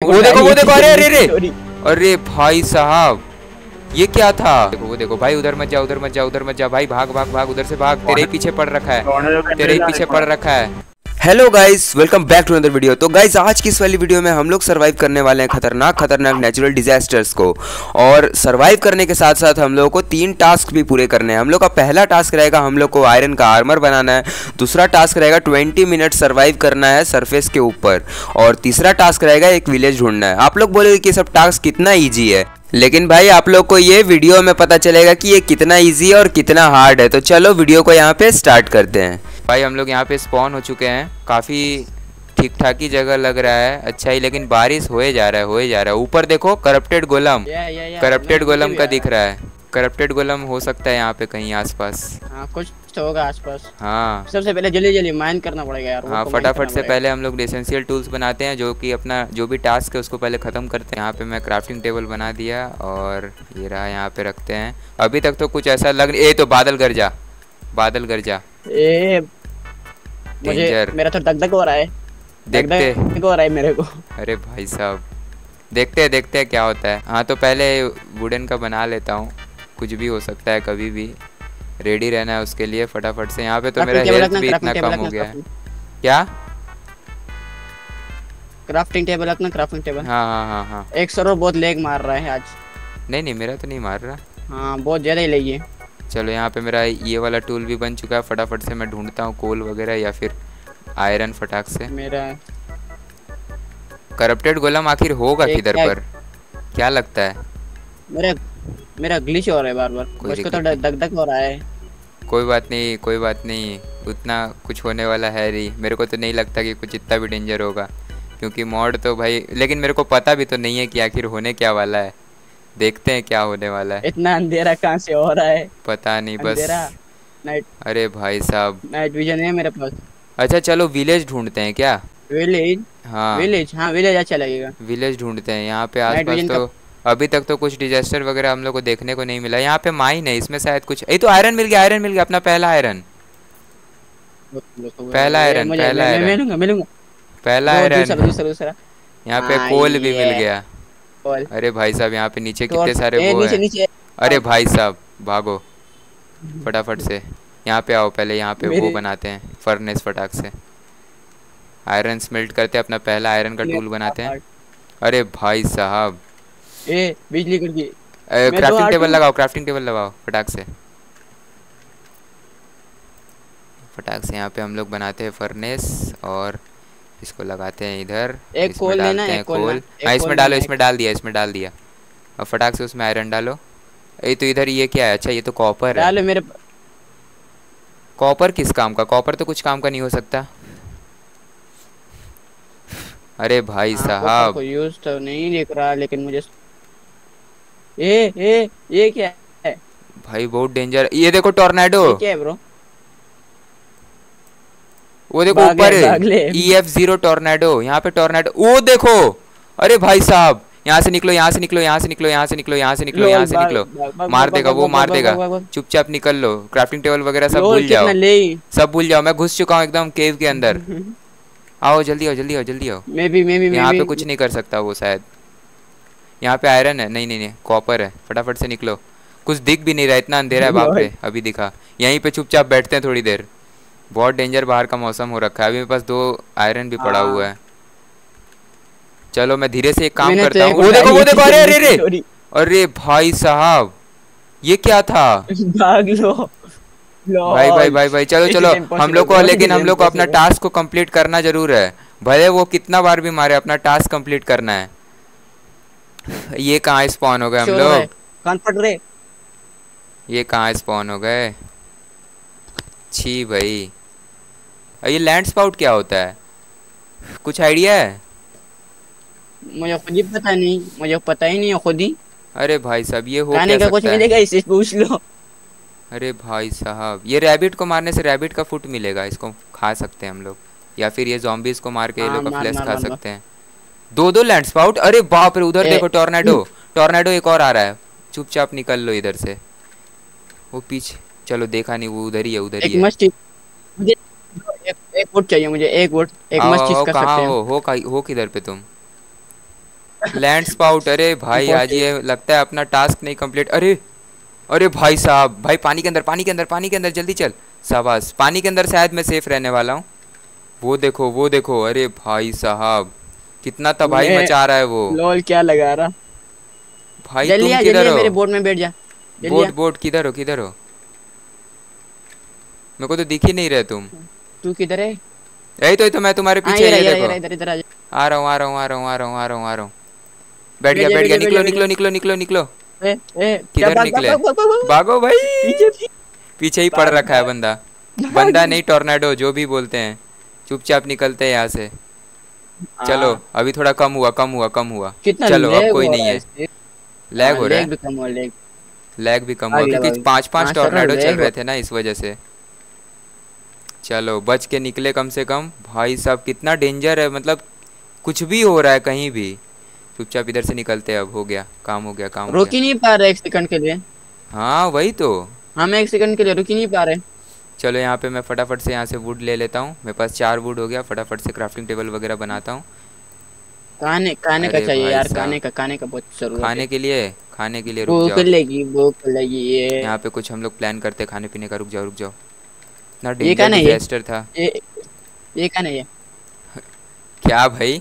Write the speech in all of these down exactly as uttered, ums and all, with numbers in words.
वो देखो वो देखो, अरे अरे अरे अरे भाई साहब ये क्या था? देखो वो देखो भाई, उधर मत जा, उधर मत जा, उधर मत जा भाई, भाग भाग भाग, उधर से भाग, तेरे ही पीछे पड़ रखा है, तेरे ही पीछे पड़ रखा है। Hello guys, welcome back to another video. तो गाइस आज की इस वाली वीडियो में हम लोग सरवाइव करने वाले हैं खतरनाक खतरनाक नेचुरल डिजास्टर्स को। और सरवाइव करने के साथ साथ हम लोगों को तीन टास्क भी पूरे करने हैं। हम लोग का पहला टास्क रहेगा हम लोग को आयरन का आर्मर बनाना है, दूसरा टास्क रहेगा ट्वेंटी मिनट सरवाइव करना है सरफेस के ऊपर, और तीसरा टास्क रहेगा एक विलेज ढूंढना है। आप लोग बोलेंगे कि सब टास्क कितना ईजी है, लेकिन भाई आप लोग को ये वीडियो में पता चलेगा कि ये कितना इजी है और कितना हार्ड है। तो चलो वीडियो को यहाँ पे स्टार्ट करते हैं। भाई हम लोग यहाँ पे स्पॉन हो चुके हैं, काफ़ी ठीक ठाक ही जगह लग रहा है, अच्छा ही, लेकिन बारिश होए जा रहा है होए जा रहा है। ऊपर देखो करप्टेड गोलम, करप्टेड गोलम का दिख रहा है, करप्टेड गोलम हो सकता है यहाँ पे कहीं आसपास। हाँ कुछ तो होगा आसपास। हाँ सबसे पहले जल्दी जल्दी माइन करना पड़ेगा यार। हाँ फटाफट से पहले हम लोग एसेंशियल टूल्स बनाते हैं, जो कि अपना जो भी टास्क है उसको पहले ख़त्म करते हैं। यहाँ पे मैं क्राफ्टिंग टेबल बना दिया और ये रहा, यहाँ पे रखते हैं। अभी तक तो कुछ ऐसा लग नहीं, ए तो बादल गर जा, बादल गर जा। ए मुझे मेरा तो दग दग हो रहा है, देखते हो रहा है मेरे को। अरे भाई साहब देखते हैं देखते हैं क्या होता है। हाँ तो पहले वुडन का बना लेता हूँ, कुछ भी हो सकता है कभी भी, रेडी रहना है उसके लिए फटाफट से। यहाँ पे तो मेरा हेल्थ भी इतना कम हो गया है। क्या क्राफ्टिंग टेबल रखना, क्राफ्टिंग टेबल। हाँ हाँ हाँ हाँ एक सरो बहुत लेग मार रहा है आज। नहीं नहीं मेरा तो नहीं मार रहा। हाँ बहुत ज़्यादा ही लेगी है। चलो यहाँ पे मेरा ये वाला टूल भी बन चुका है, फटाफट से मैं ढूंढता हूँ कोल वगैरह या फिर आयरन फटाक से। मेरा करप्टेड गोलम आखिर होगा किधर पर, क्या लगता है? मेरा मेरा ग्लिच हो रहा है बार बार, उसको तो दग दग हो रहा है। कोई बात नहीं कोई बात नहीं, उतना कुछ होने वाला है नहीं। मेरे को तो नहीं लगता कि कुछ इतना भी डेंजर होगा, क्योंकि मॉड तो भाई, लेकिन मेरे को पता भी तो नहीं है कि आखिर होने क्या वाला है। देखते हैं क्या होने वाला है। इतना अंधेरा कहाँ से हो रहा है पता नहीं, बस नाइट। अरे भाई साहब नाइट विजन है मेरे पास। अच्छा चलो विलेज ढूंढते हैं क्या? विलेज? हाँ विलेज, हाँ विलेज अच्छा लगेगा। विलेज ढूंढते हैं यहाँ पे आसपास। तो अभी तक तो कुछ डिजास्टर वगैरह हम लोग को देखने को नहीं मिला। यहाँ पे माइन है, इसमें शायद कुछ, ये तो आयरन मिल गया, आयरन मिल गया, अपना पहला आयरन, पहला आयरन, पहला आयरन, मिलूंगा मिलूंगा पहला आयरन। दूसरा दूसरा दूसरा यहाँ पे कोल भी मिल गया। अरे भाई साहब यहाँ पे नीचे कितने सारे वो है। अरे भाई साहब भागो फटाफट से, यहाँ पे आओ, पहले यहाँ पे वो बनाते हैं फर्नेस फटाक से। आयरन स्मेल्ट करते हैं, अपना पहला आयरन का टूल बनाते हैं। अरे भाई साहब ए बिजली कड़की, क्राफ्टिंग टेबल लगाओ, क्राफ्टिंग टेबल लगाओ फटाक से, फटाक से। यहाँ पे हम लोग बनाते हैं फर्नेस और इसको लगाते हैं इधर। एक इसमें कोल डालते हैं कोल। हाँ इसमें डालो, इसमें डाल दिया, इसमें डाल दिया। और फटाक से उसमें आयरन डालो। ये तो इधर ये क्या है? अच्छा ये तो कॉपर है। डालो मेरे। कॉपर किस काम का? कॉपर तो कुछ काम का नहीं हो सकता। अरे भाई साहब को यूज तो नहीं दिख रहा, लेकिन मुझे ए ए ये क्या है भाई? बहुत डेंजर। ये देखो टॉर्नेडो, क्या है ब्रो? वो देखो ऊपर ई एफ जीरो टॉर्नेडो, यहाँ पे टॉर्नेडो, वो देखो। अरे भाई साहब यहाँ से निकलो, यहाँ से निकलो, यहाँ से निकलो, यहाँ से निकलो, यहाँ से निकलो, यहाँ से निकलो। मार देगा वो, मार देगा। चुपचाप निकल लो। क्राफ्टिंग टेबल वगैरह सब भूल जाओ, सब भूल जाओ। मैं घुस चुका हूँ एकदम केव के अंदर। आओ जल्दी आओ, जल्दी आओ, जल्दी आओ। मैं भी मैं भी यहाँ पे कुछ नहीं कर सकता वो शायद। यहाँ पे आयरन है, नहीं नहीं नहीं कॉपर है, फटाफट से निकलो। कुछ दिख भी नहीं रहा, इतना अंधेरा है। बाप रे अभी दिखा। यहीं पे चुपचाप बैठते हैं थोड़ी देर, बहुत डेंजर बाहर का मौसम हो रखा है। अभी मेरे पास दो आयरन भी पड़ा हुआ है। चलो मैं धीरे से एक काम करता हूँ। वो देखो वो देखो, अरे अरे अरे अरे भाई साहब ये क्या था? भाग लो भाई भाई भाई भाई चलो चलो हम लोग को, लेकिन हम लोग को अपना टास्क को कंप्लीट करना जरूर है, भले वो कितना बार भी मारे, अपना टास्क कंप्लीट करना है। ये कहाँ स्पॉन हो गए हम लोग? कान फट रहे। ये कहाँ स्पॉन हो गए? छी भाई। ये लैंड स्पाउट क्या होता है? कुछ आइडिया है? मुझे खुद ही पता नहीं, मुझे पता ही नहीं है खुद ही। अरे भाई साहब ये हो क्या सकता है? कुछ मिलेगा इससे पूछ लो। अरे भाई साहब ये रैबिट को मारने से रैबिट का फुट मिलेगा, इसको खा सकते हैं हम लोग, या फिर ये ज़ॉम्बीज़ को मार के ये लोग का फ्लैश खा सकते हैं। दो दो लैंड स्पाउट, अरे बाप रे उधर देखो टॉर्नेडो, टॉर्नेडो एक और आ रहा है। चुपचाप निकल लो इधर से। वो पीछे, चलो देखा नहीं, वो उधर ही है, उधर ही है। मुझे एक वोट चाहिए, मुझे एक वोट, एक मस्त चीज कर सकते हैं। हो हो हो किधर पे तुम? लैंड स्पाउट, अरे भाई आज Impossible। ये लगता है अपना टास्क नहीं कंप्लीट। अरे अरे भाई साहब, भाई पानी के अंदर, पानी के अंदर, पानी के अंदर, जल्दी चल। शाबाश, पानी के अंदर शायद मैं सेफ रहने वाला हूँ। वो देखो वो देखो, अरे भाई साहब कितना तबाही मैं मचा रहा है वो। लोल क्या लगा रहा। भाई जल्दी तुम आ, जल्दी किधर आ, हो? मेरे बोट में बैठ जा। जल्दी बोट आ। बोट किधर हो, किधर हो? मेरे को तो दिख ही नहीं रहे तुम। तू किधर है? यही तो, यही तो मैं तुम्हारे हाँ पीछे, ये रहा, ये ये रहा, ये देखो। रहा, इधर इधर आ जा। आ रहा हूँ, आ रहा हूँ, आ रहा हूँ, आ रहा हूँ, आ रहा हूँ, आ रहा हूँ। बैठ बैठ गया, जा, बैठ बैठ गया, जा, बैठ निकलो जा, बैठ निकलो जा। निकलो निकलो निकलो। ए ए जा, किधर भाग भाग निकले? भाग भाग भाग भाग। भागो भाई, पीछे भी पीछे ही पड़ भाग रखा है भाग बंदा। भाग। बंदा नहीं, टोर्नाडो जो भी बोलते हैं। चुपचाप निकलते हैं यहाँ से। चलो हाँ अभी थोड़ा कम हुआ, कम हुआ, कम हुआ। कितना चलो अब लेग कोई हो नहीं रहा है है। इससे। लैग हाँ हो रहा लेग है। भी कम हुआ, लेग। लैग भी कम हुआ भाग ले क्योंकि भाग। पांच पांच हाँ सर टोर्नाडो चल लेग रहे हो। थे ना, इस वजह से। चलो बच के निकले कम से कम। भाई साहब कितना डेंजर है, मतलब कुछ भी हो रहा है कहीं भी। चुपचाप इधर से निकलते हैं, अब हो गया काम, हो गया काम, हो रुक गया। ही नहीं पा रहे एक सेकंड के लिए। हाँ वही तो। हम एक सेकंड के लिए रुक ही नहीं पा रहे। चलो यहाँ पे मैं फटाफट से यहाँ से वुड ले लेता हूँ। मेरे पास चार वुड हो गया, फटाफट से क्राफ्टिंग टेबल वगैरह बनाता हूँ। खाने खाने का अरे चाहिए भाई यार, साहब, खाने का, खाने का बहुत जरूरत है। खाने के लिए, खाने के लिए रुक भूख जाओ। लगी, भूख लगी ये। यहाँ पे कुछ हम लोग प्लान करते हैं खाने पीने का। रुक जाओ रुक जाओ, इतना ये डेंजर कहाँ है? ये डिजास्टर था। ये ये कहाँ है ये? क्या भाई?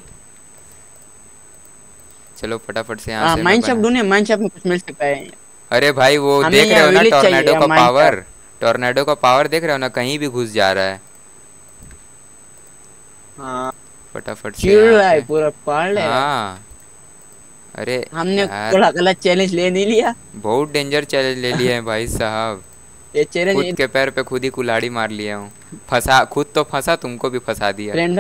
चलो फटाफट से यहाँ हाँ से मैं माइन शॉप बना। ढूंढे, माइन शॉप में कुछ मिल सकता है। अरे भाई वो हमें देख रहे यहाँ हो ना विलेज टोर्नेडो चाहिए, का माइन शॉप। पावर? टोर्नेडो का पावर देख रहे हो ना, कहीं भी घुस जा रहा है। हाँ फटाफट से चिड़ यहाँ रहा है, पे। पूरा पाड़ ले रहा है। हाँ अरे हमने यार, कोला कोला चैलेंज ले नहीं लिया। बहुत डेंजर चैलेंज ले लिए हैं भाई साहब। ये चैलेंज खुद के पैर पे खुद ही कुल्हाड़ी मार लिया हूँ। फंसा, खुद तो फंसा, तुमको भी फंसा दिया। फ्रेंड।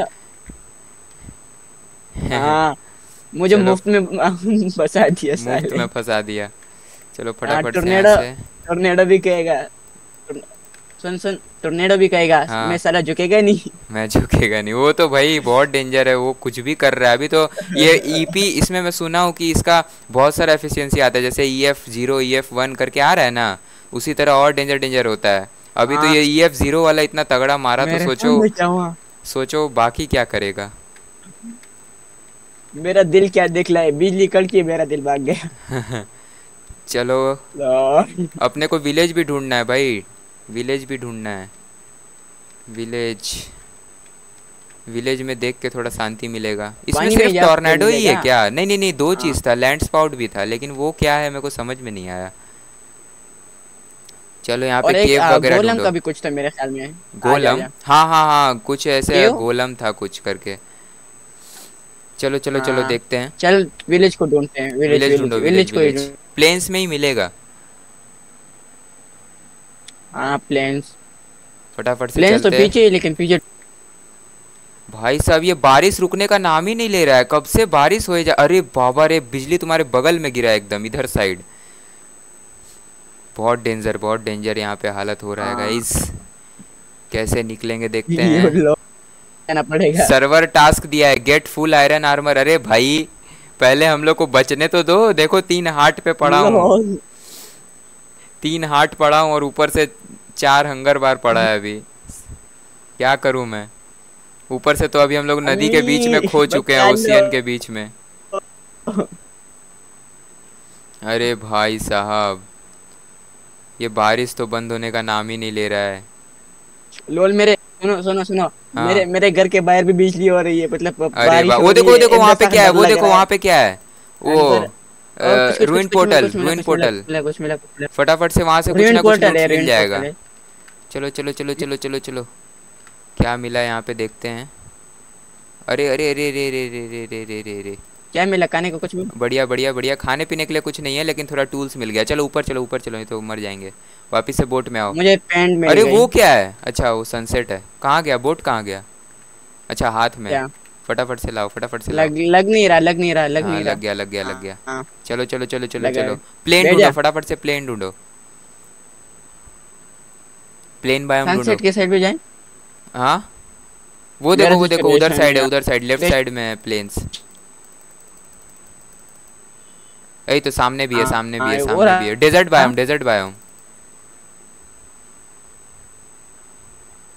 हाँ मुझे चलो, मुफ्त में फंसा दिया मुफ्त साले। में फंसा दिया। चलो हाँ फटाफट से यहाँ टोर्नेडो, से। टोर्नेडो भी कहेगा। टोर्न- सुन सुन, टोर्नेडो भी कहेगा मैं हाँ, साला झुकेगा नहीं। मैं झुकेगा नहीं। वो तो भाई बहुत डेंजर है, वो कुछ भी कर रहा है अभी तो। ये ईपी, इसमें मैं सुना हूँ कि इसका बहुत सारा एफिशिएंसी आता है, जैसे E F zero E F one करके आ रहा है ना, उसी तरह और डेंजर डेंजर होता है। अभी तो हाँ ये ई एफ जीरो वाला इतना तगड़ा मारा, तो मेरे सोचो, सामने क्या हुआ? सोचो बाकी क्या करेगा। मेरा दिल क्या देख रहा है, बिजली कड़की मेरा दिल भाग गया। चलो लॉर्ड। अपने को विलेज भी ढूंढना है भाई, विलेज भी ढूंढना है। विलेज, विलेज में देख के थोड़ा शांति मिलेगा। इसमें पानी में सिर्फ जाके टोर्नेडो ही है मिलेगा। क्या? नहीं नहीं नहीं, दो हाँ चीज़ था, लैंड स्पाउट भी था, लेकिन वो क्या है मेरे को समझ में नहीं आया। चलो यहाँ पे और एक केव आ, वगैरह गोलम ढूंढो। का भी कुछ था मेरे ख्याल में। आजा गोलम, आजा। हाँ हाँ हाँ, कुछ ऐसे केव। गोलम था कुछ करके। चलो चलो चलो हाँ देखते हैं। चल विलेज को ढूंढते हैं, विलेज विलेज विलेज ढूंढो, विलेज विलेज को ही विलेज। ढूंढ। प्लेन्स में ही मिलेगा। हाँ प्लेन्स, फटाफट से प्लेन्स तो चलते हैं। पीछे ही, लेकिन पीछे। भाई साहब ये बारिश रुकने का नाम ही नहीं ले रहा है, कब से बारिश हो जा। अरे बाबा रे, बिजली तुम्हारे बगल में गिरा है एकदम इधर साइड। बहुत डेंजर, बहुत डेंजर यहाँ पे हालत हो रहा है हाँ गाइस। कैसे निकलेंगे देखते ये हैं। लो करना पड़ेगा। सर्वर टास्क दिया है, गेट फुल आयरन आर्मर। अरे भाई पहले हम लोग को बचने तो दो। देखो तीन हार्ट पे पड़ा हूँ, लो तीन हार्ट पड़ा हूँ और ऊपर से चार हंगर बार पड़ा है अभी। क्या करूँ मैं? ऊपर से तो अभी हम लोग नदी के बीच में अम्मी खो चुके हैं, बचा ओशियन के लो। बीच में। अरे भाई साहब ये बारिश तो बंद होने का नाम ही नहीं ले रहा है। लोल मेरे, सुनो सुनो सुनो, मेरे हाँ, मेरे घर के बाहर भी बिजली हो रही है, मतलब अरे बारिश वाह, हो वो रही देखो वो है, देखो वहाँ ऐसा पे सा क्या है, डर वो लग देखो रहा वहाँ है पे क्या है। वो अंदर। और कुछ कुछ कुछ रूइन कुछ मिला, पोर्टल, कुछ मिला, रूइन कुछ मिला, पोर्टल। कुछ मिला, कुछ मिला, कुछ मिला। फटाफट से वहाँ से कुछ रूइन ना कुछ पोर्टल है, लूट्स मिल रूइन जाएगा। पोर्टल है। चलो चलो चलो चलो चलो चलो, क्या मिला यहाँ पे देखते हैं। अरे अरे अरे अरे अरे अरे अरे अरे अरे अरे अरे। क्या मिला खाने को? कुछ भी। बढ़िया बढ़िया बढ़िया, खाने पीने के लिए कुछ नहीं है, लेकिन थोड़ा टूल्स मिल गया। चलो ऊपर चलो, ऊपर चलो, नहीं तो मर जाएंगे। वापस से बोट में आओ। मुझे पैंट मिल अरे गई। वो क्या है? अच्छा वो सनसेट है। कहाँ गया बोट, कहाँ गया? अच्छा हाथ में। क्या? फटाफट से लाओ, फटाफट से लाओ। लग लग नहीं रहा, लग नहीं रहा, लग हाँ नहीं लग रहा। गया लग गया लग हाँ गया। हाँ चलो चलो चलो चलो लगा चलो, है। प्लेन बैठ ढूंढो, जा। फटाफट से प्लेन ढूंढो। प्लेन बायोम ढूंढो। सनसेट के साइड पे जाएं। हाँ वो मेरा देखो वो देखो, उधर सिचुएशन साइड है, है उधर साइड, लेफ्ट देख। साइड में है प्लेन्स। यही तो, सामने भी है, हाँ सामने भी हाँ है, हो सामने भी है। डेजर्ट रहा। Biome, desert biome.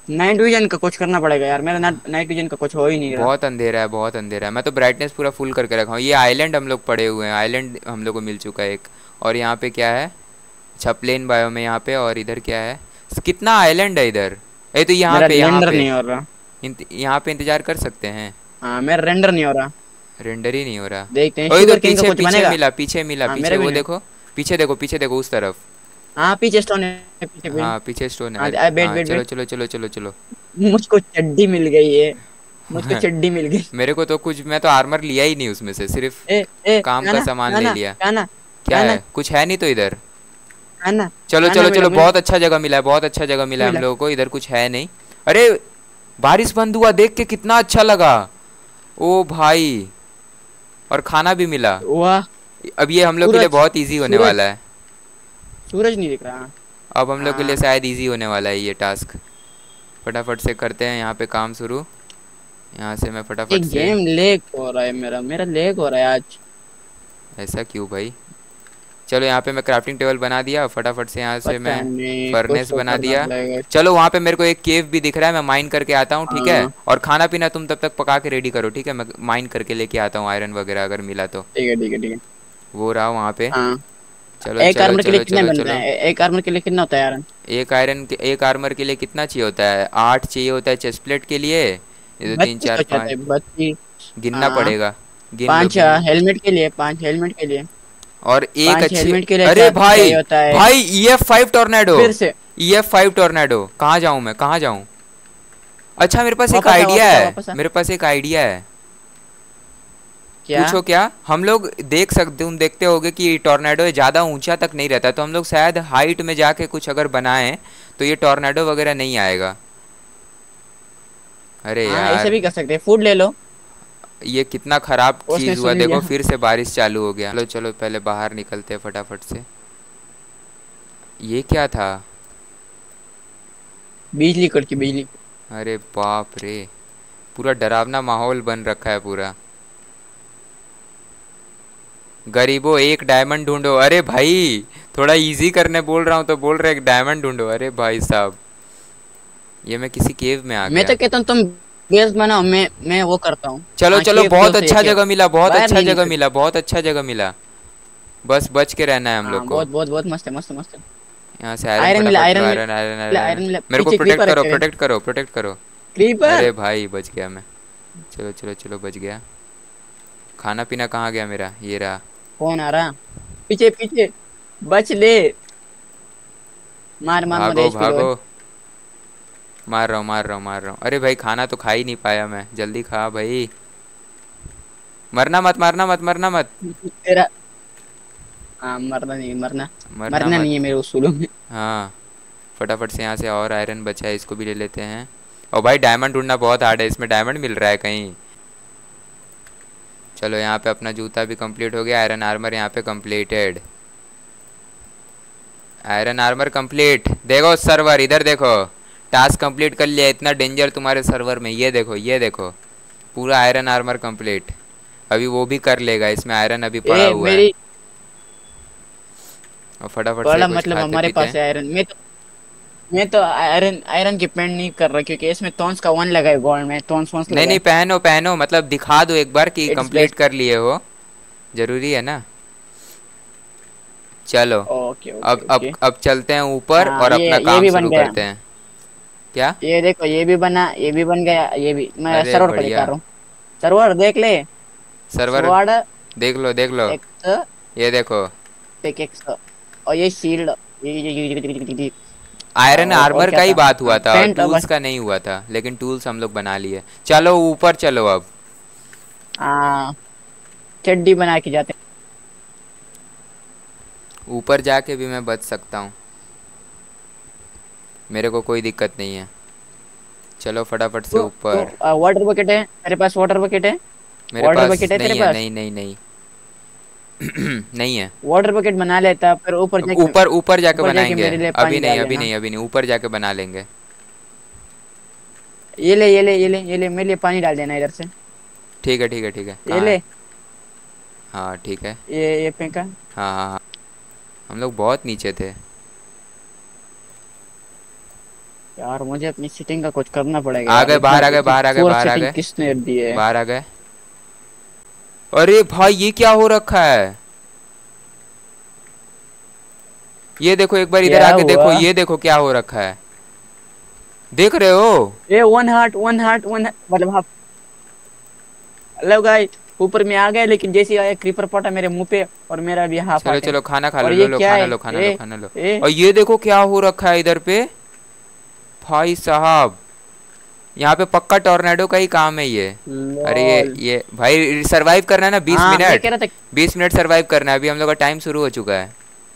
Night vision का कुछ करना पड़ेगा यार, मेरा नाइट विजन का कुछ हो ही नहीं रहा। बहुत अंधेरा है, बहुत अंधेरा है। मैं तो ब्राइटनेस पूरा फुल करके रखा हूँ। ये आइलैंड हम लोग पड़े हुए हैं, आइलैंड हम लोग को मिल चुका है एक। और यहाँ पे क्या है? अच्छा प्लेन बायो में यहाँ पे। और इधर क्या है? कितना आइलैंड है इधर। ये तो यहाँ मेरा पे, यहाँ रेंडर पे नहीं हो रहा। इंत, यहाँ पे इंतजार कर सकते हैं। हाँ मेरा रेंडर नहीं हो रहा। रेंडर ही नहीं हो रहा। देखते हैं ओए तो शुगर केन का पीछे कुछ पीछे बनेगा। मिला, पीछे मिला, हाँ पीछे मेरा भी वो नहीं। देखो। पीछे देखो, पीछे देखो उस तरफ। हाँ पीछे स्टोन है, पीछे पे। हाँ पीछे स्टोन है। हाँ अरे बैठ हाँ बैठ चलो बैठ। चलो चलो चलो चलो। मुझको चड्डी मिल गई है, मुझको चड्डी मिल गई। मेरे को तो कुछ, मैं तो आर्मर लिया ही नहीं उसमें से, सिर्फ ए ए काम का खाना सामान ले खाना लिया। खाना क्या खाना है? कुछ है नहीं तो इधर। खाना चलो खाना चलो मिला चलो, मुझे। बहुत अच्छा जगह मिला है, बहुत अच्छा जगह मिला है हम मिला। लोगों को। इधर कुछ है नहीं। अरे बारिश बंद हुआ, देख के कितना अच्छा लगा। ओ भाई, और खाना भी मिला। वाह। अब ये हम लोग के लिए सूरज बहुत इजी होने सूरज वाला है। सूरज नहीं दिख रहा। अब हम लोग के लिए हाँ शायद इजी होने वाला है ये टास्क। फटाफट से करते हैं यहाँ पे काम शुरू। यहाँ से मैं ये फटाफट से। गेम लेग हो रहा है, मेरा मेरा लेग हो रहा है आज। ऐसा क्यों भाई? चलो यहाँ पे मैं क्राफ्टिंग टेबल बना दिया फटाफट से। यहाँ से पता मैं नहीं, कुछ फर्नेस तो बना करना दिया। पड़ेगा। चलो वहाँ पे मेरे को एक केव भी दिख रहा है, मैं माइन करके आता हूँ, ठीक है? हाँ और खाना पीना तुम तब तक पका के रेडी करो, ठीक है? मैं माइन करके लेके आता हूँ, आयरन वगैरह अगर मिला तो। ठीक है ठीक है ठीक है। वो रहा वहाँ पे। हाँ चलो एक चलो आर्मर के लिए चलो कितने चलो बनते चलो। हैं? ए- एक आर्मर के लिए कितना होता है यार? एक आयरन के, एक आर्मर के लिए कितना चाहिए होता है? आठ चाहिए होता है चेस्ट प्लेट के लिए। ये तो तीन बत्तीस चार हो जाते पाँच हैं, बत्तीस। गिनना हाँ पड़ेगा। गिन लो पांच गिन लो। हेलमेट के लिए, पांच हेलमेट के लिए, और एक पांच अच्छी। हेलमेट के लिए अरे चा- चाहिए भाई, होता है। भाई ई एफ फाइव टोर्नेडो। फिर से ई एफ फाइव टोर्नेडो कहाँ जाऊँ मैं, कहाँ जाऊँ? अच्छा मेरे पास एक वापस आ आइडिया वापस आ है, वापस आ। मेरे पास एक आइडिया है। क्या? पूछो क्या? हम लोग देख सकते, तुम देखते होगे कि टोर्नेडो ज़्यादा ऊंचा तक नहीं रहता, तो हम लोग शायद हाइट में जाके कुछ अगर बनाएं तो ये टोर्नेडो वगैरह नहीं आएगा। अरे हाँ ऐसे यार, भी कर सकते हैं, फूड ले लो। ये कितना खराब उसने चीज़ हुआ। सुन देखो लिया। फिर से बारिश चालू हो गया। चलो चलो पहले बाहर निकलते हैं फटाफट से। ये क्या था? बिजली कड़की बिजली। अरे बाप रे, पूरा डरावना माहौल बन रखा है पूरा। गरीबों एक डायमंड ढूंढो। अरे भाई, थोड़ा इजी करने बोल रहा हूँ तो बोल रहे एक डायमंड ढूंढो। अरे भाई साहब, ये मैं किसी केव में आ मैं तो गया। कहता हूँ तुम बेस बनाओ, मैं मैं वो करता हूँ। चलो हाँ चलो, केव बहुत दो से अच्छा एक जगह मिला, बहुत बाहर अच्छा नहीं जगह निकल। मिला, बहुत अच्छा जगह मिला। बस बच के रहना है हम लोग हाँ को। बहुत बहुत बहुत मस्त है, मस्त है, मस्त है। यहाँ से आयरन आयरन मिला, फटाफट करो, आयरन आयरन आयरन मिला, आयरन। आयरन मिला। मेरे को पीछे प्रोटेक्ट क्रीपर है करो, तेरे। प्रोटेक्ट करो, प्रोटेक्ट करो। क्रीपर। अरे भाई बच गया मैं। चलो चलो चलो, बच गया। खाना पीना कहाँ गया मेरा? ये रहा। कौन आ रहा? पीछे पीछे, बच ले। मार मार मार भागो एचपी लो। भागो। मार रहा हूँ मार रहा हूँ मार रहा हूँ। अरे भाई खाना तो खा ही नहीं पाया मैं, जल्दी खा भाई। मरना मत, मारना मत, मरना मत। तेरा। हाँ मरना नहीं, मरना मरना मरना मत। नहीं है मेरे उसूलों में। हाँ फटाफट से यहाँ से और आयरन बचा है, इसको भी ले लेते हैं। और भाई डायमंड ढूंढना बहुत हार्ड है, इसमें डायमंड मिल रहा है कहीं? चलो यहाँ पे अपना जूता भी कंप्लीट हो गया। आयरन आर्मर यहाँ पे कंप्लीटेड। Iron armour complete. देखो सर्वर, इधर देखो, टास्क कंप्लीट कर लिया। इतना डेंजर तुम्हारे सर्वर में, ये देखो ये देखो, पूरा आयरन आर्मर कंप्लीट। अभी वो भी कर लेगा, इसमें आयरन अभी पड़ा ए हुआ है। मेरी और फटाफट से बड़ा कुछ मतलब खाते हमारे पीते पास हैं। है आयरन। मैं तो मैं तो आयरन आयरन की पेंट नहीं कर रहा, क्योंकि इसमें टोन्स का वन लगा है, गोल्ड में टोन्स वोन्स नहीं लगा नहीं, है। पहनो पहनो, मतलब दिखा दो एक बार कि इट्स कंप्लीट बेस्ट। कर लिए हो, जरूरी है ना। चलो ओके अब ओके अब ओके। अब चलते हैं ऊपर हाँ और ये अपना ये काम भी बन शुरू गया। करते हैं। क्या? ये देखो ये भी बना, ये भी बन गया, ये भी। मैं अरे सर्वर को दिखा बढ़िया। रहा हूँ। सर्वर देख ले। सर्वर स्वॉर्ड देख लो देख लो। एक्स ये देखो, पिकेक्स और ये शील्ड, ये ये ये ये- ये- ये- ये- आयरन और, और आर्मर क्या का ही था? बात हुआ हाँ था, पेंट टूल्स बस। का नहीं हुआ था, लेकिन टूल्स हम लोग बना लिए। चलो ऊपर चलो अब। हाँ चड्डी बना के जाते ऊपर जाके भी मैं बच सकता हूँ, मेरे को कोई दिक्कत नहीं है। चलो फटाफट से तो, ऊपर। तो वाटर बकेट है तेरे पास? वाटर बकेट है? मेरे वाटर पास बकेट है तेरे नहीं है, पास? नहीं नहीं नहीं। नहीं है। वाटर बकेट बना लेता, फिर ऊपर अब जाके ऊपर ऊपर जाके ऊपर जाके बनाएंगे। मेरे लिए अभी पानी नहीं डाल अभी देना। नहीं अभी नहीं, ऊपर जाके बना लेंगे। ये ले ये ले ये ले ये ले, मेरे लिए पानी डाल देना इधर से। ठीक है ठीक है ठीक है। ये कहाँ ले। है? हाँ ठीक है। ये ये फेंका। हाँ हाँ हाँ, हम लोग बहुत नीचे थे। यार मुझे अपनी सीटिंग का कुछ करना पड़ेगा आ यार। गए इतना बाहर, आ गए इतनी बाहर, आ गए पुअर बाहर, आ सेटिंग गए किसने दी है? बाहर, आ गए। अरे भाई ये क्या हो रखा है? ये देखो एक बार इधर क्या आके देखो, हुआ? ये देखो क्या हो रखा है, देख रहे हो? A one heart one heart one, मतलब हाँ। हेलो गाइस, ऊपर में आ गए लेकिन जैसे ही आया क्रीपर पटा मेरे मुंह पे और मेरा भी हाफ चलो हार्ट है। चलो खाना खा लो, और लो ये लो क्या खाना है? लो, खाना लो, ए खाना लो। ए और ये देखो क्या हो रखा है इधर पे भाई साहब, यहाँ पे पक्का टोर्नेडो का ही काम है ये। अरे ये लॉल। ये भाई सरवाइव करना है ना, बीस हाँ मैं मिनट कह रहा था। बीस मिनट सरवाइव करना है, अभी हम लोग का टाइम शुरू हो चुका है।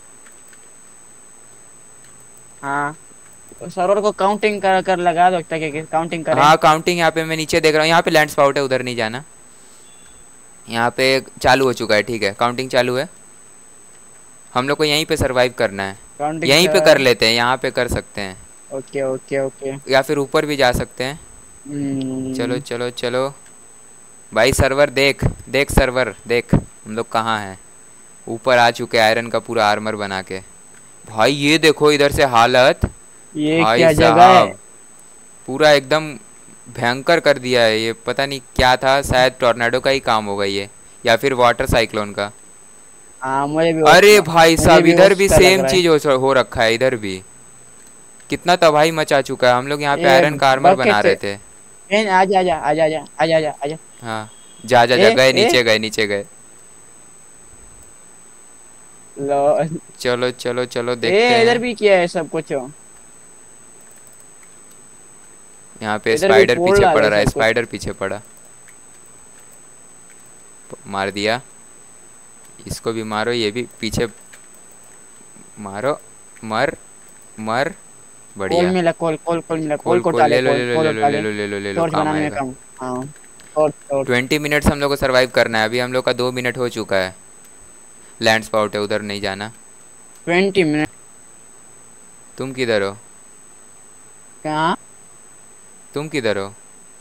हाँ, सर्वर को काउंटिंग कर कर लगा दो ताकि काउंटिंग करें। हाँ काउंटिंग यहाँ पे मैं नीचे देख रहा हूँ, यहाँ पे लैंड स्पाउट है, उधर नहीं जाना। यहाँ पे चालू हो चुका है, ठीक है काउंटिंग चालू है। हम लोग को यहीं पे सरवाइव करना है, काउंटिंग यहीं पे कर सर। लेते हैं, यहाँ पे कर सकते हैं, ओके ओके ओके। या फिर ऊपर भी जा सकते हैं। चलो हम्म। चलो चलो भाई, सर्वर देख देख, सर्वर देख हम लोग कहाँ हैं। ऊपर आ चुके आयरन का पूरा आर्मर बना के। भाई ये देखो इधर से हालत, ये भाई क्या जगह है? साहब पूरा एकदम भयंकर कर दिया है ये, पता नहीं क्या था, शायद टॉर्नेडो का ही काम होगा ये, या फिर वाटर साइक्लोन का। हाँ मुझे भी अरे हो, भाई मुझे साहब भी इधर भी उसका लग सेम रहा है। चीज हो, हो रखा है, इधर भी कितना तबाही मचा चुका है। हम लोग यहाँ पे ये आयरन का आर्मर बना बकेट से। रहे थे। ए, आजा आजा आजा आजा आजा आजा आजा। हाँ जा जा ए जा, गए ए नीचे गए नीचे गए। लो। चलो चलो चलो ए देखते इधर हैं। भी किया है सब कुछ। यहाँ पे इधर भी स्पाइडर फोड़ पीछे पड़ डाला रहा है, सब कुछ। स्पाइडर पीछे पड़ा, मार दिया। इसको भी मारो, ये भी पीछे मारो, मर मर, कोल बढ़िया। मिला, कोल कोल कोल मिला, कोल खोल को खोल, टाले, ले लो कोल ले लो कोल ले और लो ले टाले। लो ले लो ले लो, टॉर्च काम बनाने में आएगा। काम। हाँ। Torch torch. ट्वेंटी मिनट्स हम लोग को सरवाइव करना है, अभी हम लोग का दो मिनट हो चुका है। लैंड स्पॉट है, उधर नहीं जाना। Twenty minute. तुम किधर हो? कहाँ? तुम किधर हो?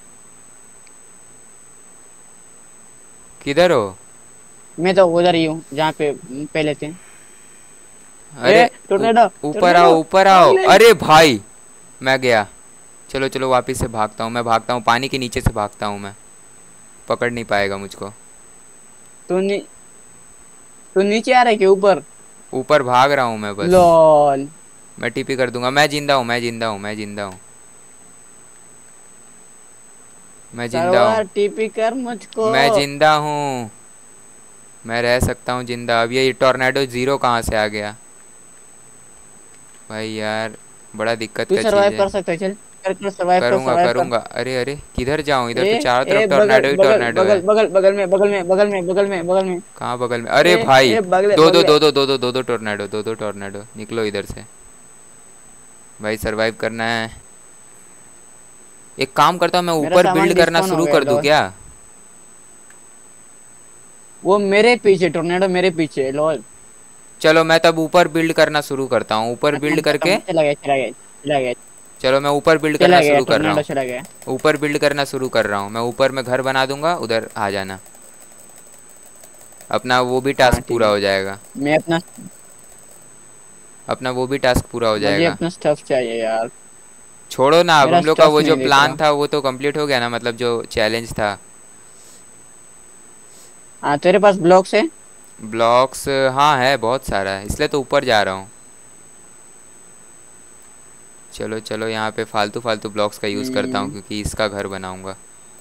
किधर हो? मैं तो उधर ही हूँ जहाँ पे पहले थे। अरे ए टोर्नेडो ऊपर आओ, टोर्नेडो। ऊपर भाग आओ, ले। अरे भाई मैं गया। चलो चलो वापस से भागता हूँ, मैं भागता हूँ, पानी के नीचे से भागता हूँ मैं, पकड़ नहीं पाएगा मुझको। तू नी तू नीचे आ रहा है कि ऊपर? ऊपर भाग रहा हूँ मैं बस। लॉल। मैं टीपी कर दूंगा, मैं जिंदा हूँ, मैं जिंदा हूँ, मैं जिंदा हूँ, मैं जिंदा सर्वर हूँ, टीपी कर मुझको। मैं जिंदा हूँ, मैं रह सकता हूँ जिंदा। अब ये टॉर्नेडो जीरो कहाँ से आ गया भाई यार, बड़ा दिक्कत तू का चीज़ सरवाइव है। कर सकता है, चल कर कर सरवाइव कर करूँगा सरवाइव कर। करूँगा, अरे अरे किधर जाऊँ, इधर ए तो चारों ए तरफ बगल टॉर्नेडो ही बगल टॉर्नेडो बगल है। बगल बगल में बगल में बगल में बगल में बगल में। कहाँ बगल में? अरे ए भाई ए बगले दो दो बगले। दो दो दो दो दो दो टोर्नेडो, दो दो टोर्नेडो, निकलो इधर से भाई, सरवाइव करना है। एक काम करता हूँ, मैं मेरा ऊपर सामान बिल्ड करना डिस्पॉन हो शुरू गया कर दूँ लॉल। क्या? वो मेरे पीछे टोर्नेडो, मेरे पीछे लॉल। चलो मैं तब ऊपर बिल्ड करना शुरू करता हूँ, ऊपर बिल्ड खत्म करके। खत्म, चला गया चला गया चला गया चलो मैं ऊपर बिल्ड चला करना गया शुरू कर रहा टोर्नेडो हूँ, चला गया। ऊपर बिल्ड करना शुरू कर रहा हूँ मैं, ऊपर में घर बना दूंगा, उधर आ जाना, अपना वो भी हाँ टास्क ठीक पूरा है। हो जाएगा, मैं अपना अपना वो भी टास्क पूरा हो मुझे जाएगा। अपना स्टफ चाहिए यार। छोड़ो ना, अब मेरा हम लोग का स्टफ वो नहीं जो दिख प्लान रहा। था वो तो कंप्लीट हो गया ना, मतलब जो चैलेंज था। हाँ तेरे पास ब्लॉक्स है? ब्लॉक्स हाँ है, बहुत सारा है, इसलिए तो ऊपर जा रहा हूँ। चलो चलो यहाँ पे फालतू फालतू ब्लॉक्स का यूज़ करता हूँ, हम्म। क्योंकि इसका घर बनाऊँगा।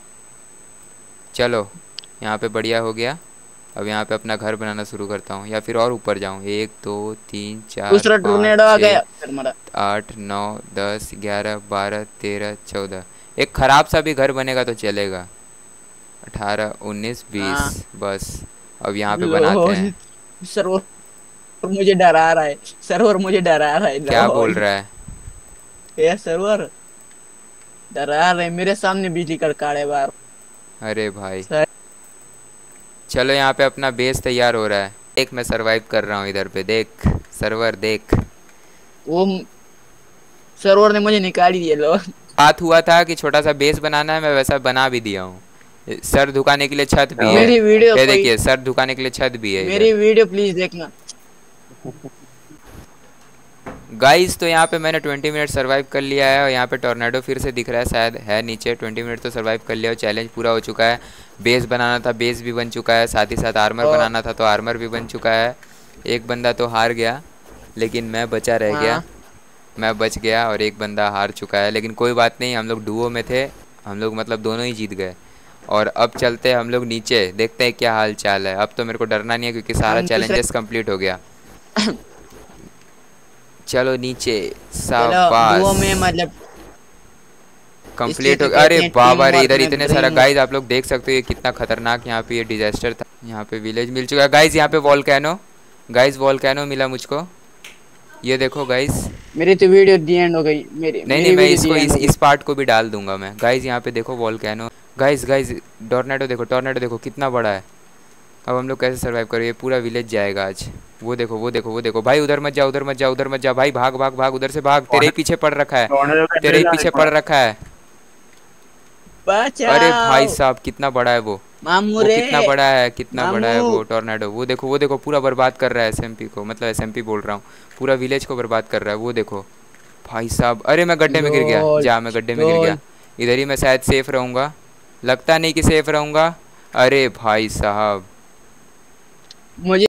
चलो यहाँ पे बढ़िया हो गया। अब यहाँ पे अपना घर बनाना शुरू करता हूँ, या फिर और ऊपर जाऊँ। एक दो तीन चार दूसरा पाँच टोर्नेडो आ छः गया फिर मरा। आठ नौ दस ग्यारह बारह तेरह चौदह, एक ख़राब सा भी घर बनेगा तो चलेगा। अठारह उन्नीस बीस, हाँ। बस अब यहाँ पे बनाते लॉल। हैं। सर्वर मुझे डरा रहा है, सर्वर मुझे डरा रहा है क्या बोल लॉल। रहा है? ये सर्वर डरा रहा है, मेरे सामने बिजली कड़काड़े बार। अरे भाई सर। चलो यहाँ पे अपना बेस तैयार हो रहा है, एक मैं सरवाइव कर रहा हूँ इधर पे, देख सर्वर देख। वो सर्वर ने मुझे निकाल ही दिया लॉल। बात हुआ था कि छोटा सा बेस बनाना है, मैं वैसा बना भी दिया हूँ। सर झुकाने के लिए छत भी है, मेरी वीडियो ये कोई देखिए सर झुकाने के लिए छत भी है मेरी इधर। वीडियो प्लीज देखना। गाइस तो यहाँ पे मैंने ट्वेंटी मिनट सरवाइव कर लिया है और यहाँ पे टोर्नेडो फिर से दिख रहा है, शायद है नीचे। ट्वेंटी मिनट तो सरवाइव कर लिया और चैलेंज पूरा हो चुका है। बेस बनाना था, बेस भी बन चुका है, साथ ही साथ आर्मर ओ, बनाना था तो आर्मर भी बन चुका है। एक बंदा तो हार गया लेकिन मैं बचा रह गया, हाँ मैं बच गया और एक बंदा हार चुका है। लेकिन कोई बात नहीं, हम लोग डुओ में थे, हम लोग मतलब दोनों ही जीत गए। और अब चलते हैं हम लोग नीचे, देखते हैं क्या हाल चाल है। अब तो मेरे को डरना नहीं है क्योंकि सारा हम दूसरे चैलेंजेस कंप्लीट हो गया। चलो नीचे, चलो डुओ शाबाश, में मतलब इसलिए कंप्लीट तो हो गया। कहते अरे हैं टीम बाबा रे, वर्क इधर में इतने सारा ब्रेन। गाइस आप लोग देख सकते हो, ये कितना खतरनाक यहाँ पे ये डिजास्टर था। यहाँ पे विलेज मिल चुका है गाइस, यहाँ पे वॉल्केनो, गाइस वॉल्केनो मिला मुझको, ये देखो गाइस। मेरी तो वीडियो दी एंड हो गई, मेरी नहीं नहीं, मेरी मैं वीडियो दी इसको एंड इस हो गई। इस पार्ट को भी डाल दूंगा मैं। गाइस यहाँ पे देखो वॉल्केनो, गाइस गाइस टॉर्नेडो देखो, टॉर्नेडो देखो कितना बड़ा है। अब हम लोग कैसे सर्वाइव करें, ये पूरा विलेज जाएगा आज। वो देखो वो देखो वो देखो भाई, उधर मत जा उधर मत जा उधर मत जा भाई, भाग भाग भाग, उधर से भाग, तेरे ही पीछे पड़ रखा है, तेरे ही पीछे पड़ रखा है। अरे भाई बचाओ साहब कितना बड़ा है वो, मामू वो रे, कितना बड़ा है, कितना बड़ा मामू। है वो टॉर्नेडो। वो देखो वो देखो पूरा बर्बाद कर रहा है एसएमपी को, मतलब एसएमपी बोल रहा हूँ, पूरा विलेज को बर्बाद कर रहा है। वो देखो भाई साहब, अरे मैं गड्ढे में गिर गया, लोल जा मैं गड्ढे में गिर गया। लोल। इधर ही मैं शायद सेफ रहूँगा, लगता नहीं कि सेफ रहूँगा। अरे भाई साहब मुझे